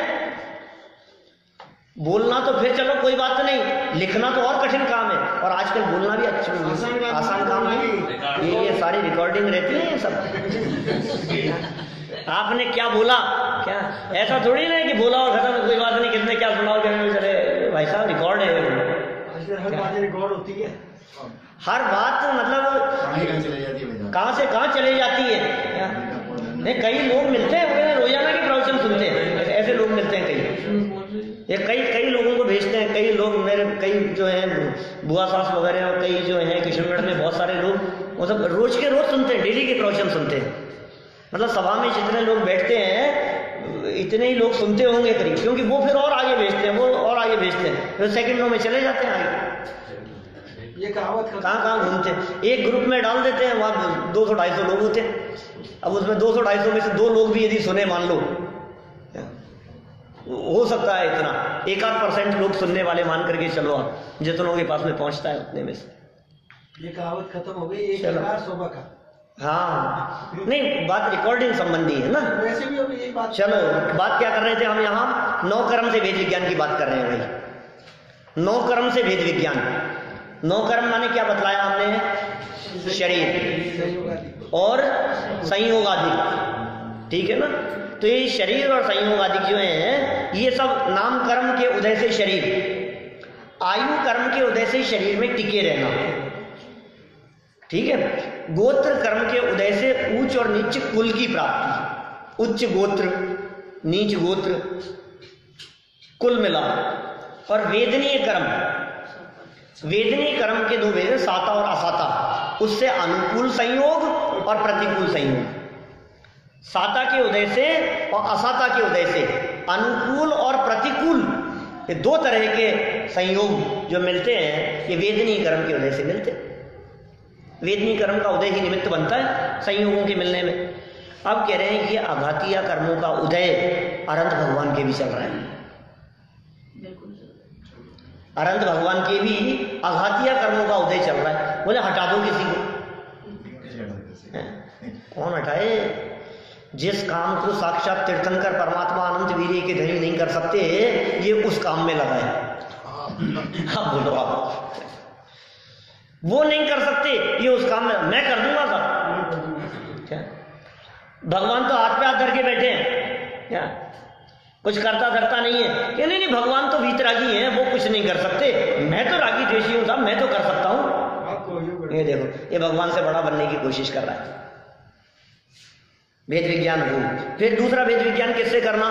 बोलना तो फिर चलो कोई बात नहीं, लिखना तो और कठिन काम है। और आजकल बोलना भी अच्छा आसान काम नहीं। ये सारी रिकॉर्डिंग रहती है ये सब। आपने क्या बोला, क्या ऐसा थोड़ी ना कि बोला और खत्म, कोई बात नहीं, किसने क्या सुना, चले भाई साहब रिकॉर्ड है। हर बात रिकॉर्ड होती है, हर बात मतलब कहाँ से कहाँ चले जाती है। नहीं, कई लोग मिलते हैं रोजाना के प्रवचन सुनते हैं, ऐसे लोग मिलते हैं कई लोगों को भेजते हैं। कई लोग मेरे कई जो हैं बुआ सास वगैरह, और कई जो हैं किशनगढ़ में बहुत सारे लोग, वो सब रोज के रोज सुनते हैं, डेली के प्रवचन सुनते हैं। मतलब सभा में जितने लोग बैठते हैं इतने ही लोग सुनते होंगे करीब, क्योंकि वो फिर और आगे भेजते हैं, वो और आगे भेजते हैं, फिर सेकंडों में चले जाते हैं आगे। ये कहावत कहाँ होते हैं। एक ग्रुप में डाल देते हैं, वहाँ 200-250 लोग होते हैं। अब उसमें 200-250 में से 2 लोग भी यदि सुने, मान लो हो सकता है इतना 1-8% लोग सुनने वाले मान करके चलो, आप जितनों के पास में पहुंचता है उतने में से। ये कहावत खत्म हो गई, एक बार सोबा का। हाँ नहीं, बात रिकॉर्डिंग संबंधी है ना, वैसे भी अभी यही बात। चलो, बात क्या कर रहे थे हम यहाँ? 9 कर्म से भेद विज्ञान की बात कर रहे हैं भाई। 9 कर्म से भेद विज्ञान। 9 कर्म माने क्या बतलाया हमने? शरीर और संयोगादि, ठीक है ना। तो ये शरीर और संयोगादि जो हैं, ये सब नाम कर्म के उदय से शरीर, आयु कर्म के उदय से शरीर में टिके रहना, ठीक है। गोत्र कर्म के उदय से ऊंच और नीच कुल की प्राप्ति, उच्च गोत्र नीच गोत्र कुल मिला। और वेदनीय कर्म, वेदनीय कर्म के 2 वेद, साता और असाता, उससे अनुकूल संयोग और प्रतिकूल संयोग। साता के उदय से और असाता के उदय से अनुकूल और प्रतिकूल, ये 2 तरह के संयोग जो मिलते हैं, ये वेदनीय कर्म के उदय से मिलते हैं। वेदनीय कर्म का उदय ही निमित्त बनता है संयोगों के मिलने में। अब कह रहे हैं कि आघातीय कर्मों का उदय अनंत भगवान के भी चल रहा है। अनंत भगवान के भी आघातीय कर्मों का उदय चल रहा है। बोले हटा दो किसी को, कौन हटाए? जिस काम को साक्षात तीर्थंकर परमात्मा अनंत वीर्य के धनी नहीं कर सकते, ये उस काम में लगा है। हाँ बोलो आप, वो नहीं कर सकते, ये उस काम में मैं कर दूंगा सब। क्या भगवान तो हाथ पे हाथ धर के बैठे हैं, क्या कुछ करता धरता नहीं है? कि नहीं, भगवान तो वीतरागी हैं, वो कुछ नहीं कर सकते, मैं तो रागी द्वेषी हूं साहब, मैं तो कर सकता हूं। ये देखो, ये भगवान से बड़ा बनने की कोशिश कर रहा है। वेद विज्ञान हो। फिर दूसरा वेद विज्ञान किससे करना?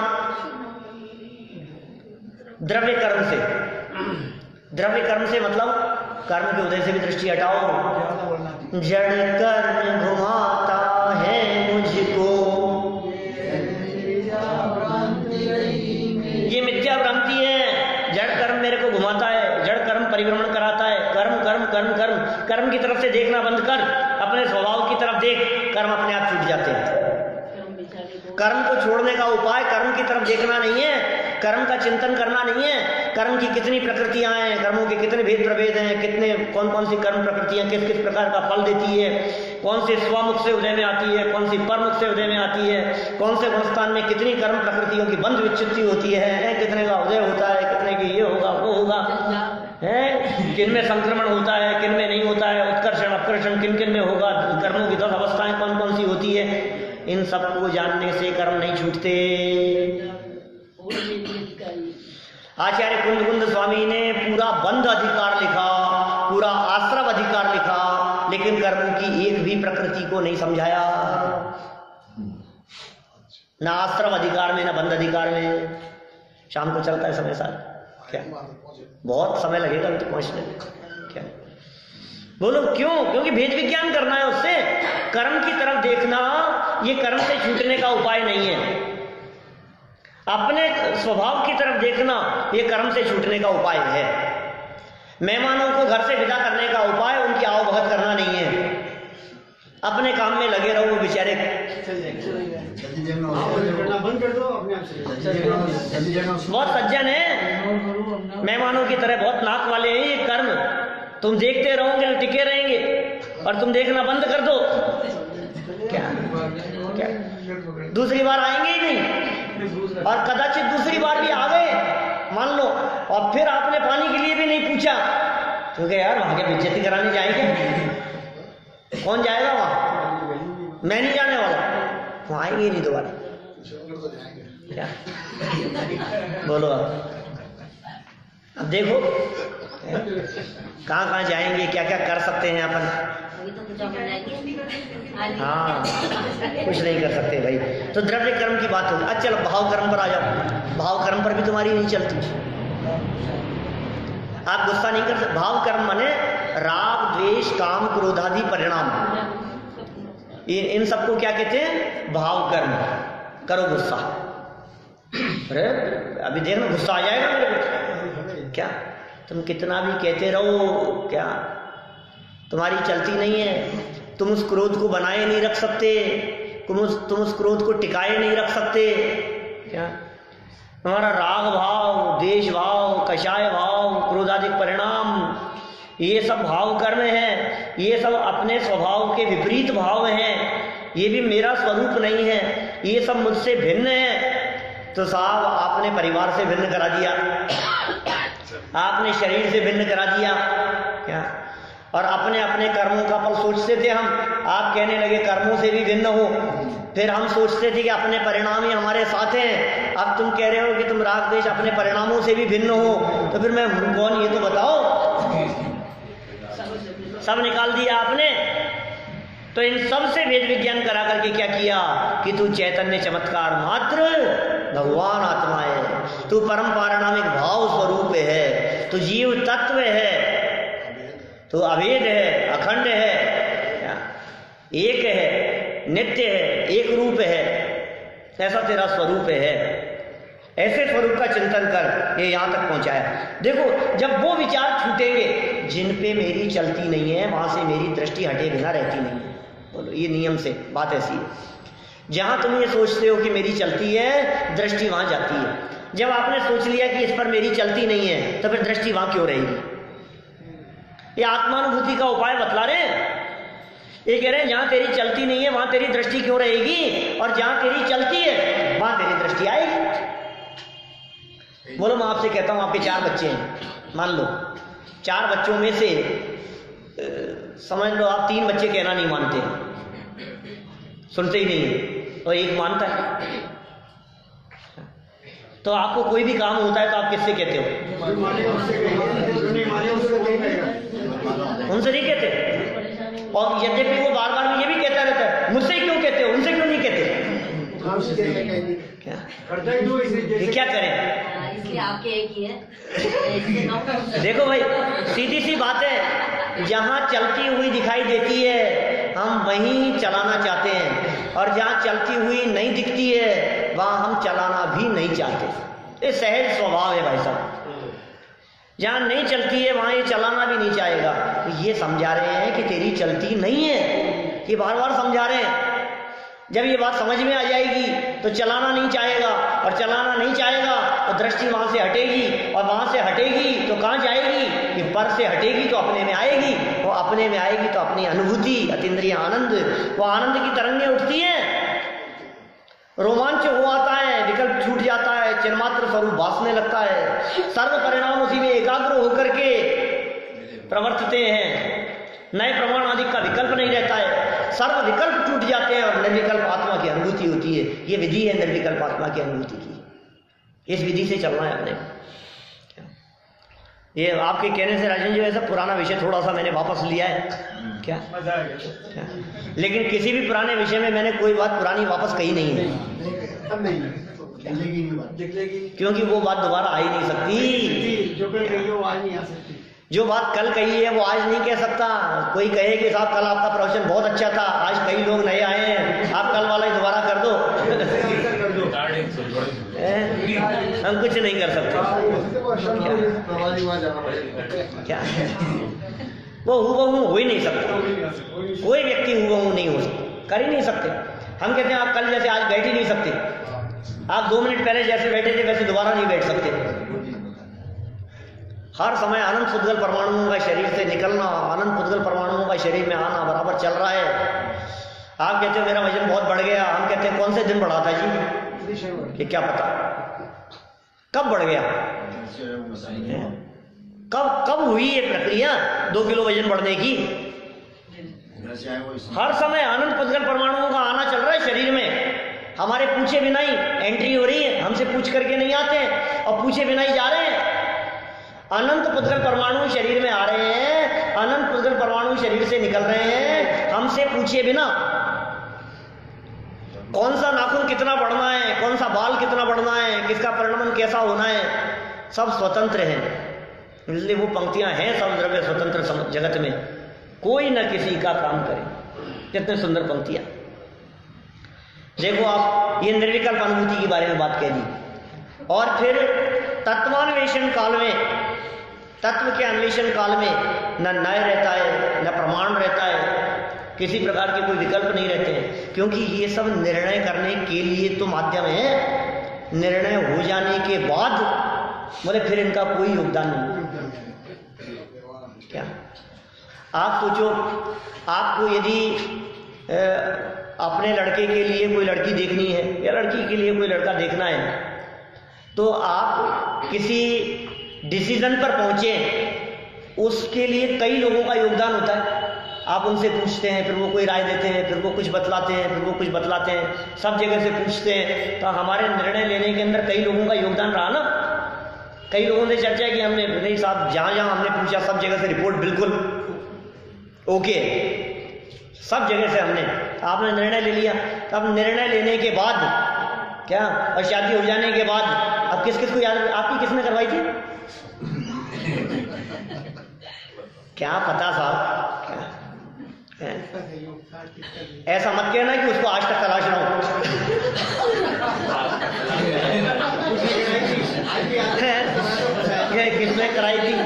द्रव्य कर्म से। द्रव्य कर्म से मतलब कर्म के उदय से भी दृष्टि हटाओ। जड़ कर्म घुमाता है मुझको, ये मिथ्या भ्रांति है। जड़ कर्म मेरे को घुमाता है, जड़ कर्म परिभ्रमण कराता है। कर्म कर्म कर्म कर्म कर्म की तरफ से देखना बंद कर, अपने स्वभाव की तरफ देख, कर्म अपने आप छूट जाते हैं। कर्म को छोड़ने का उपाय कर्म की तरफ देखना नहीं है, कर्म का चिंतन करना नहीं है। कर्म की कितनी प्रकृतियां हैं, कर्मों के कितने भेद प्रभेद हैं, कितने कौन कौन सी कर्म प्रकृतियां किस किस प्रकार का फल देती है, कौन सी स्वमुख से उदय में आती है, कौन सी परमुख से उदय में आती है, कौन से गुणस्थान में कितनी कर्म प्रकृतियों की बंध विच्छित्ति होती है, कितने का उदय होता है, कितने की ये होगा वो होगा, है किन में संक्रमण होता है, किन में नहीं होता है, उत्कर्षण अपकर्षण किन किन में होगा, कर्मों की 10 अवस्थाएं कौन कौन सी होती है। इन सब को जानने से कर्म नहीं छूटते। आचार्य कुंद स्वामी ने पूरा बंध अधिकार लिखा, पूरा आश्रम अधिकार लिखा, लेकिन कर्मों की एक भी प्रकृति को नहीं समझाया। ना आश्रम अधिकार में, ना बंध अधिकार में। शाम को चलता है समय साथ, क्या बहुत समय लगेगा अभी तो पहुंचने में। क्या बोलो क्यों? क्योंकि भेद विज्ञान करना है उससे। कर्म की तरफ देखना ये कर्म से छूटने का उपाय नहीं है। अपने स्वभाव की तरफ देखना ये कर्म से छूटने का उपाय है। मेहमानों को घर से विदा करने का उपाय उनकी आवभगत करना नहीं है। अपने काम में लगे रहो, वो बेचारे बंद कर दो अपने आप से। बहुत सज्जन है, मेहमानों की तरह बहुत नाक वाले हैं। ये कर्म तुम देखते रहोगे तो टिके रहेंगे, और तुम देखना बंद कर दो क्या क्या दूसरी बार आएंगे ही नहीं। और कदाचित दूसरी बार भी आ गए मान लो, और फिर आपने पानी के लिए भी नहीं पूछा, क्योंकि यार वहां के बेइज्जती कराने जाएंगे। कौन जाएगा वहां? मैं नहीं जाने वाला, वहां आएंगे नहीं दोबारा। क्या बोलो अब देखो कहाँ कहाँ जाएंगे, क्या क्या कर सकते हैं अपन। अभी तो पूजा बन जाएगी। हाँ कुछ नहीं कर सकते भाई। तो द्रव्य कर्म की बात होगी। अच्छा चलो भाव कर्म पर आ जाओ। भाव कर्म पर भी तुम्हारी नहीं चलती, आप गुस्सा नहीं कर सकते। भाव कर्म माने राग द्वेष काम क्रोधादि परिणाम, इन सबको क्या कहते हैं? भाव कर्म। करो गुस्सा, अरे अभी देखना गुस्सा आ जाएगा मेरे को। क्या तुम कितना भी कहते रहो, क्या तुम्हारी चलती नहीं है। तुम उस क्रोध को बनाए नहीं रख सकते, तुम उस क्रोध को टिकाए नहीं रख सकते। क्या हमारा राग भाव, द्वेष भाव, कषाय भाव, क्रोधाधिक परिणाम, ये सब भाव कर्म है। ये सब अपने स्वभाव के विपरीत भाव हैं। ये भी मेरा स्वरूप नहीं है, ये सब मुझसे भिन्न है। तो साहब आपने परिवार से भिन्न करा दिया, आपने शरीर से भिन्न करा दिया। क्या और अपने अपने कर्मों का फल सोचते थे हम, आप कहने लगे कर्मों से भी भिन्न हो। फिर हम सोचते थे कि अपने परिणाम ही हमारे साथ हैं, अब तुम कह रहे हो कि तुम राग द्वेष अपने परिणामों से भी भिन्न हो। तो फिर मैं हूं कौन ये तो बताओ। सब निकाल दिया आपने। तो इन सब से वेद विज्ञान करा करके क्या किया कि तू चैतन्य चमत्कार मात्र भगवान आत्मा है, तू परम पारणामिक भाव स्वरूप है, तू जीव तत्व है, तू अभेद है, अखंड है, एक है, नित्य है, एक रूप है। ऐसा तेरा स्वरूप है। ऐसे स्वरूप का चिंतन कर, ये यहां तक पहुंचाया। देखो जब वो विचार छूटेंगे जिन पे मेरी चलती नहीं है, वहां से मेरी दृष्टि हटे बिना रहती नहीं है। बोलो ये नियम से बात ऐसी है। जहां तुम ये सोचते हो कि मेरी चलती है, दृष्टि वहां जाती है। जब आपने सोच लिया कि इस पर मेरी चलती नहीं है, तो फिर दृष्टि वहां क्यों रहेगी? ये आत्मानुभूति का उपाय बतला रहे हैं। ये कह रहे हैं जहां तेरी चलती नहीं है वहां तेरी दृष्टि क्यों रहेगी, और जहां तेरी चलती है वहां तेरी दृष्टि आएगी। बोलो मैं आपसे कहता हूं आपके 4 बच्चे हैं, मान लो 4 बच्चों में से समझ लो आप 3 बच्चे कहना नहीं मानते, सुनते ही नहीं है, और एक मानता है। तो आपको कोई भी काम होता है तो आप किससे कहते हो? उनसे नहीं कहते। और यद्यपि वो बार बार ये भी कहता रहता है मुझसे क्यों कहते हो, उनसे क्यों नहीं कहते? क्या ये क्या करें? इसलिए आपके एक ही है। देखो भाई सीधी सी बात है, जहां चलती हुई दिखाई देती है हम वहीं चलाना चाहते हैं, और जहां चलती हुई नहीं दिखती है वहां हम चलाना भी नहीं चाहते। ये सहज स्वभाव है भाई साहब। जहां नहीं चलती है वहां ये चलाना भी नहीं चाहेगा। तो ये समझा रहे हैं कि तेरी चलती नहीं है, ये बार बार समझा रहे हैं। जब ये बात समझ में आ जाएगी तो चलाना नहीं चाहेगा, और चलाना नहीं चाहेगा तो दृष्टि वहां से हटेगी, और वहां से हटेगी तो कहां जाएगी कि पर से हटेगी तो अपने में आएगी, वो अपने में आएगी तो अपनी अनुभूति, अतीन्द्रिय आनंद, वो आनंद की तरंगें उठती हैं, रोमांच हो आता है, विकल्प छूट जाता है, चिन्मात्र स्वरूप भासने लगता है, सर्व परिणाम उसी में एकाग्र होकर के प्रवर्तते हैं, नए प्रमाण आदि का विकल्प नहीं रहता है, सर्व विकल्प टूट जाते हैं और निर्विकल्प आत्मा की अनुभूति होती है। ये विधि है निर्विकल्प आत्मा की अनुभूति की। इस विधि से चलना है अपने। ये आपके कहने से राजन जी ऐसा पुराना विषय थोड़ा सा मैंने वापस लिया है क्या? लेकिन किसी भी पुराने विषय में मैंने कोई बात पुरानी वापस कही नहीं है। निकलेगी नहीं बात। निकलेगी क्योंकि वो बात दोबारा आ ही नहीं सकती। जो कल गई हो आज नहीं आ सकती। जो बात कल कही है वो आज नहीं कह सकता। कोई कहे कि साहब कल आपका प्रवचन बहुत अच्छा था, आज कई लोग नए आए हैं, आप कल वाला ही दोबारा कर दो। हम कुछ नहीं कर सकते। क्या वो हूबहू हो ही नहीं सकता। कोई व्यक्ति हूबहू नहीं हो सकता, कर ही नहीं सकते। हम कहते हैं आप कल जैसे आज बैठ ही नहीं सकते, आप 2 मिनट पहले जैसे बैठे थे वैसे दोबारा नहीं बैठ सकते। हर समय अनंत पुद्गल परमाणुओं का शरीर से निकलना, अनंत पुद्गल परमाणुओं का शरीर में आना बराबर चल रहा है। आप कहते हो मेरा वजन बहुत बढ़ गया, हम कहते हैं कौन से दिन बढ़ा था जी, ये क्या पता कब बढ़ गया, कब हुई ये प्रक्रिया 2 किलो वजन बढ़ने की। हर समय अनंत पुद्गल परमाणुओं का आना चल रहा है शरीर में, हमारे पूछे बिना ही एंट्री हो रही है। हमसे पूछ करके नहीं आते हैं और पूछे बिना ही जा रहे हैं। अनंत पुद्गल परमाणु शरीर में आ रहे हैं, अनंत पुद्गल परमाणु शरीर से निकल रहे हैं हमसे पूछे बिना। कौन सा नाखून कितना बढ़ना है, कौन सा बाल कितना बढ़ना है, किसका परिणमन कैसा होना है, सब स्वतंत्र है। इसलिए वो पंक्तियां हैं सब द्रव्य स्वतंत्र जगत में, कोई न किसी का काम करे। कितने सुंदर पंक्तियां। देखो आप ये निर्विकल्प अनुभूति के बारे में बात कह दी। और फिर तत्वान्वेषण काल में, तत्व के अन्वेषण काल में न न्याय रहता है न प्रमाण रहता है, किसी प्रकार के कोई विकल्प नहीं रहते हैं, क्योंकि ये सब निर्णय करने के लिए तो माध्यम है। निर्णय हो जाने के बाद बोले फिर इनका कोई योगदान नहीं। क्या आप सोचो, आपको यदि अपने लड़के के लिए कोई लड़की देखनी है या लड़की के लिए कोई लड़का देखना है, तो आप किसी डिसीजन पर पहुंचे, उसके लिए कई लोगों का योगदान होता है। आप उनसे पूछते हैं, फिर वो कोई राय देते हैं, फिर वो कुछ बतलाते हैं, फिर वो कुछ बतलाते हैं, सब जगह से पूछते हैं। तो हमारे निर्णय लेने के अंदर कई लोगों का योगदान रहा ना। कई लोगों ने चर्चा की, हमने नहीं साहब जहां जहां हमने पूछा सब जगह से रिपोर्ट बिल्कुल ओके, सब जगह से हमने, आपने निर्णय ले लिया। तब निर्णय लेने के बाद क्या, और शादी हो जाने के बाद अब किस किस को याद, आपकी किसने करवाई थी क्या पता साहब। क्या ऐसा मत कहना कि उसको आज तक तलाश रहा हूं। किसने कराई थी।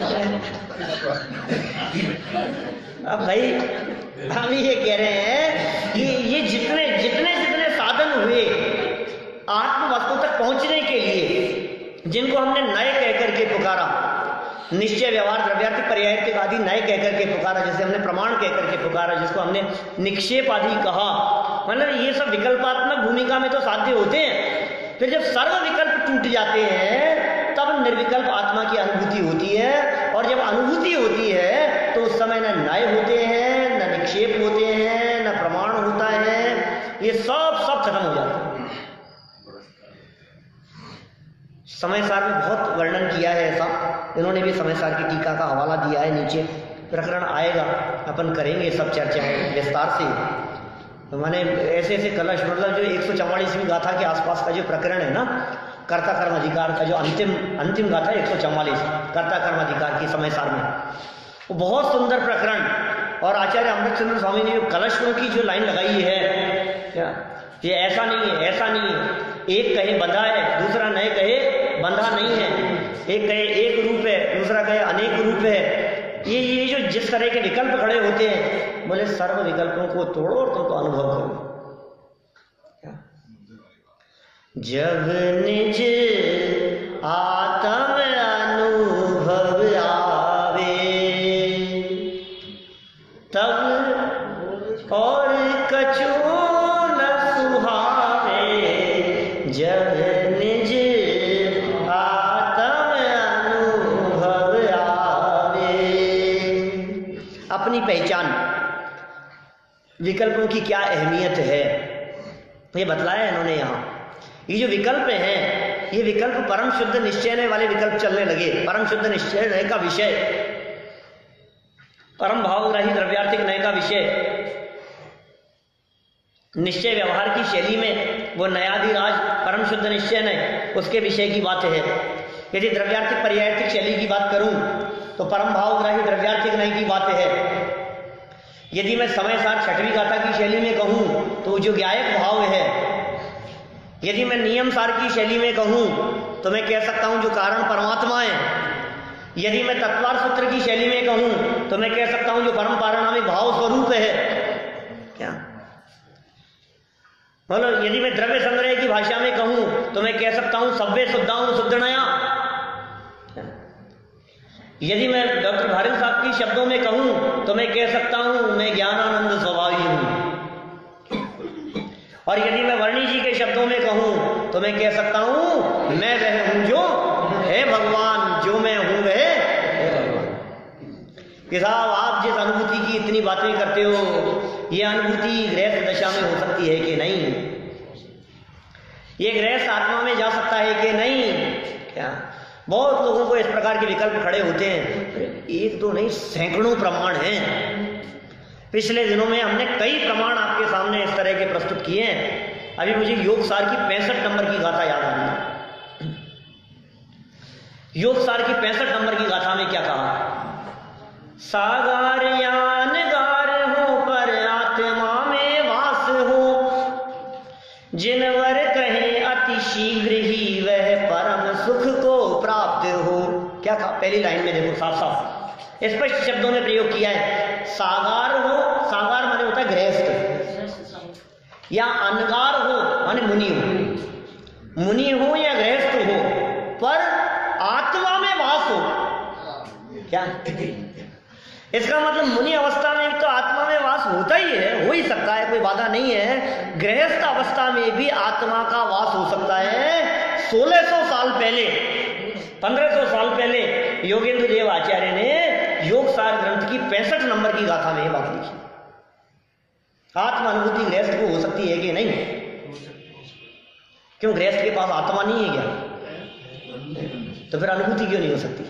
अब भाई हम ये कह रहे हैं कि ये जितने जितने जितने साधन हुए आत्म वस्तु तक पहुंचने के लिए, जिनको हमने नए कहकर के पुकारा, निश्चय व्यवहार द्रव्यार्थिक पर्यायर्थिक आदि नए कहकर के पुकारा, जैसे हमने प्रमाण कहकर के पुकारा, जिसको हमने निक्षेप आदि कहा, मतलब ये सब विकल्पात्मक भूमिका में तो साध्य होते हैं। फिर जब सर्व विकल्प टूट जाते हैं तब निर्विकल्प आत्मा की अनुभूति होती है। और जब अनुभूति होती है तो उस समय न न्याय होते हैं, न निक्षेप होते हैं, न प्रमाण होता है, ये सब खत्म हो जाता है। समय सार में बहुत वर्णन किया है ऐसा, इन्होंने भी समय सार की टीका का हवाला दिया है, नीचे प्रकरण आएगा, अपन करेंगे सब चर्चाएं विस्तार से। तो मैंने ऐसे ऐसे कलश, मतलब जो 144वीं गाथा के आसपास का जो प्रकरण है ना, कर्ता कर्म अधिकार का जो अंतिम गाथा 144 कर्ता कर्म अधिकार की समय सार में, वो बहुत सुंदर प्रकरण। और आचार्य अमृतचंद्र स्वामी ने जो कलशों की जो लाइन लगाई है, क्या ये ऐसा नहीं है, ऐसा नहीं है, एक कहे बंधा है, दूसरा नए कहे बंधा नहीं है, एक कहे एक रूप है, दूसरा कहे अनेक रूप है। ये जो जिस तरह के विकल्प खड़े होते हैं, बोले सर्व विकल्पों को तोड़ो और तुमको अनुभव करो। जब निज आत्म अनुभव आवे तब और कछु न सुहावे। जब निज आत्म अनुभव आवे, अपनी पहचान, विकल्पों की क्या अहमियत है ये बतलाया इन्होंने यहाँ। ये जो विकल्प हैं, ये विकल्प परम शुद्ध निश्चय वाले विकल्प चलने लगे। परम शुद्ध निश्चय का विषय, परम भाव रहित द्रव्यार्थिक नय का विषय, निश्चय व्यवहार की शैली में वो नयाधिराज परम शुद्ध निश्चय ने उसके विषय की बात है। यदि द्रव्यार्थिक पर्यायर्थिक शैली की बात करूं तो परम भावग्राही द्रव्यार्थिक नहीं की बात है। यदि मैं समय सार छठवीं गाथा की शैली में कहूं तो जो गायक भाव है। यदि मैं नियम सार की शैली में कहूं तो मैं कह सकता हूं जो कारण परमात्मा है। यदि मैं तत्वार सूत्र की शैली में कहूं तो मैं कह सकता हूं जो परम पारिणामिक भाव स्वरूप है। क्या मतलब यदि मैं द्रव्य संग्रह की भाषा में कहूं तो मैं कह सकता हूं सव्य शुद्धाऊं शुद्धनया। यदि मैं डॉक्टर भारत साहब की शब्दों में कहूं तो मैं कह सकता हूं मैं ज्ञानानंद स्वभावी हूं। और यदि मैं वर्णी जी के शब्दों में कहूं तो मैं कह सकता हूं मैं वह हूं जो है भगवान, जो मैं हूं वह है भगवान। कि साहब आप जिस अनुभूति की इतनी बातें करते हो, ये अनुभूति गृहस्थ दशा में हो सकती है कि नहीं? ये गृहस्थ आत्मा में जा सकता है कि नहीं? क्या बहुत लोगों को इस प्रकार के विकल्प खड़े होते हैं। एक दो नहीं, सैकड़ों प्रमाण हैं। पिछले दिनों में हमने कई प्रमाण आपके सामने इस तरह के प्रस्तुत किए हैं। अभी मुझे योग सार की 65 नंबर की गाथा याद आ रही है। योग सार की 65 नंबर की गाथा में क्या कहा? सागार यान गार हो पर आत्मा में वास हो, जिनवर कहे अति शीघ्र ही वह परम सुख को प्राप्त हो। क्या कहा? पहली लाइन में देखो, साफ साफ स्पष्ट शब्दों में प्रयोग किया है। सागार हो, सागार माने होता है गृहस्थ, या अनगार हो माने मुनि हो। मुनि हो या गृहस्थ हो पर आत्मा में वास हो। क्या इसका मतलब? मुनि अवस्था में तो आत्मा में वास होता ही है, हो ही सकता है, कोई बाधा नहीं है। गृहस्थ अवस्था में भी आत्मा का वास हो सकता है। 1600 साल पहले, 1500 साल पहले योगेंद्र देव आचार्य ने योग सार ग्रंथ की 65 नंबर की गाथा में ये बात लिखी। आत्मा अनुभूति गृहस्थ को हो सकती है कि नहीं? क्यों? गृहस्थ के पास आत्मा नहीं है क्या? तो फिर अनुभूति क्यों नहीं हो सकती?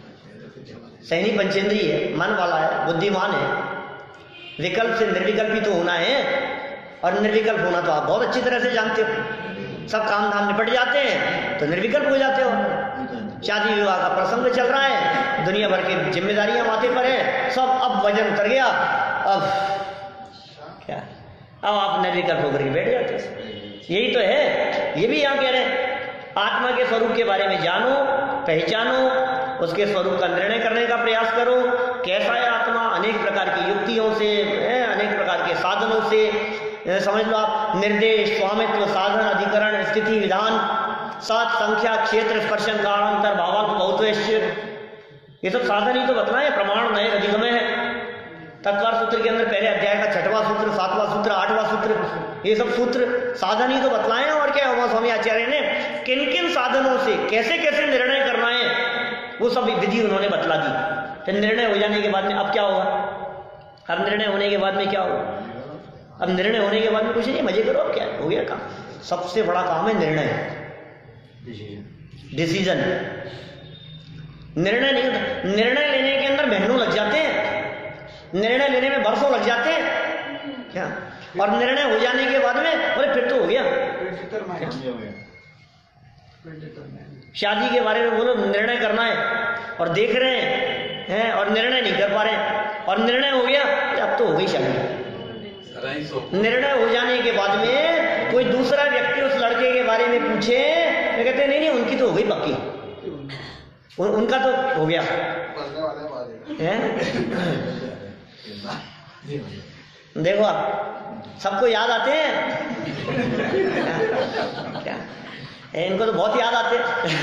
सहनी पंचेंद्रिय है, मन वाला है, बुद्धिमान है। विकल्प से निर्विकल्प ही तो होना है, और निर्विकल्प होना तो आप बहुत अच्छी तरह से जानते हो। सब काम धाम निपट जाते हैं तो निर्विकल्प हो जाते हो। शादी विवाह का प्रसंग चल रहा है, दुनिया भर की जिम्मेदारियां माथे पर है, सब अब वजन उतर गया, अब क्या, अब आप निर्विकल्प होकर के बैठ जाते हैं। यही तो है। ये भी यहाँ कह रहे हैं आत्मा के स्वरूप के बारे में जानो, पहचानो, उसके स्वरूप का निर्णय करने का प्रयास करो। कैसा है आत्मा? अनेक प्रकार की युक्तियों से, अनेक प्रकार के साधनों से, समझ लो आप, निर्देश, स्वामित्व, साधन, अधिकरण, स्थिति, विधान, सात, संख्या, क्षेत्र, स्पर्शन, कालांतर, भावार्थ, बहुत्वेश्य, ये सब साधन ही तो बतलाए। प्रमाण नए अधिगमय है। तत्वार सूत्र के अंदर पहले अध्याय का 6वां सूत्र, 7वां सूत्र, 8वां सूत्र, ये सब सूत्र साधन ही तो बतलाए। और क्या उमा स्वामी आचार्य ने किन किन साधनों से कैसे कैसे निर्णय करना है वो सब विधि उन्होंने बतला दी। फिर निर्णय हो जाने के बाद में अब क्या होगा? अब निर्णय होने के बाद में क्या होगा? अब निर्णय होने के बाद में कुछ नहीं, मजे करो, क्या हो गया काम। सबसे बड़ा काम है निर्णय, डिसीजन। निर्णय नहीं होता। निर्णय लेने के अंदर महीनों लग जाते हैं, निर्णय लेने में वर्षों लग जाते हैं क्या, और निर्णय हो जाने के बाद में बोले फिर तो हो गया। शादी के बारे में बोलो निर्णय करना है और देख रहे हैं और निर्णय नहीं कर पा रहे हैं, और निर्णय हो गया अब तो हो गई शादी। निर्णय हो जाने के बाद में कोई दूसरा व्यक्ति उस लड़के के बारे में पूछे, तो कहते हैं नहीं उनकी तो हो गई पक्की, उनका तो हो गया है। देखो आप सबको याद आते हैं क्या? इनको तो बहुत याद आते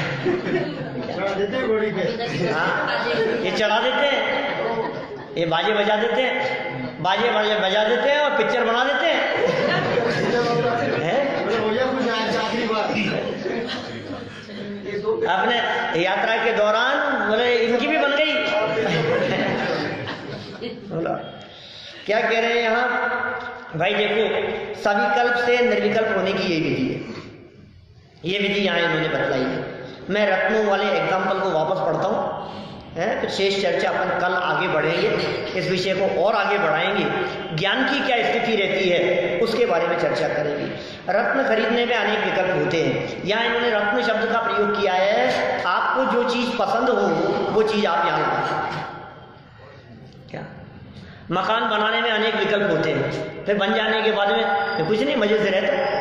हैं। हाँ, ये चढ़ा देते हैं, ये बाजे बजा देते हैं, बाजे बजा देते हैं और पिक्चर बना देते हैं। अपने यात्रा के दौरान बोले इनकी भी बन गई। बोला क्या कह रहे हैं यहाँ? भाई देखो, सविकल्प से निर्विकल्प होने की यही विधि है। ये विधि यहाँ इन्होंने बतलाई है। मैं रत्नों वाले एग्जाम्पल को वापस पढ़ता हूँ, फिर शेष चर्चा अपन कल आगे बढ़ेंगे, इस विषय को और आगे बढ़ाएंगे। ज्ञान की क्या स्थिति रहती है, उसके बारे में चर्चा करेंगे। रत्न खरीदने में अनेक विकल्प होते हैं। यहाँ इन्होंने रत्न शब्द का प्रयोग किया है, आपको जो चीज पसंद हो वो चीज आप यहाँ ला। क्या मकान बनाने में अनेक विकल्प होते हैं, फिर बन जाने के बाद में कुछ नहीं, मजे से रहता।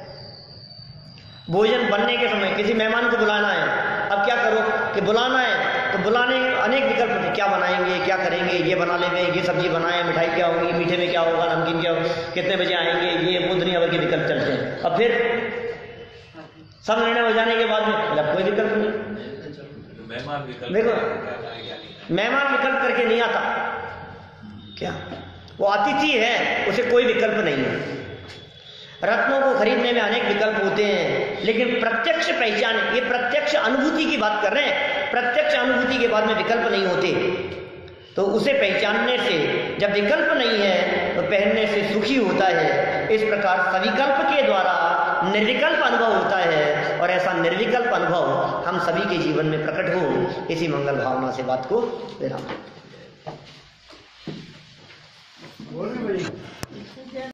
भोजन बनने के समय किसी मेहमान को बुलाना है, अब क्या करो कि बुलाना है तो बुलाने अनेक विकल्प होते, क्या बनाएंगे, क्या करेंगे, ये बना लेंगे, ये सब्जी बनाए, मिठाई क्या होगी, मीठे में क्या होगा, नमकीन क्या होगा, कितने बजे आएंगे, ये वो दुनिया भर के विकल्प चलते हैं। अब फिर सब निर्णय हो जाने के बाद में मतलब कोई विकल्प नहीं। देखो मेहमान विकल्प करके नहीं आता, क्या वो अतिथि है, उसे कोई विकल्प नहीं है। रत्नों को खरीदने में अनेक विकल्प होते हैं, लेकिन प्रत्यक्ष पहचान, ये प्रत्यक्ष अनुभूति की बात कर रहे हैं, प्रत्यक्ष अनुभूति के बाद में विकल्प नहीं होते। तो उसे पहचानने से, जब विकल्प नहीं है तो पहनने से सुखी होता है। इस प्रकार सविकल्प के द्वारा निर्विकल्प अनुभव होता है, और ऐसा निर्विकल्प अनुभव हम सभी के जीवन में प्रकट हो, इसी मंगल भावना से बात को विराम।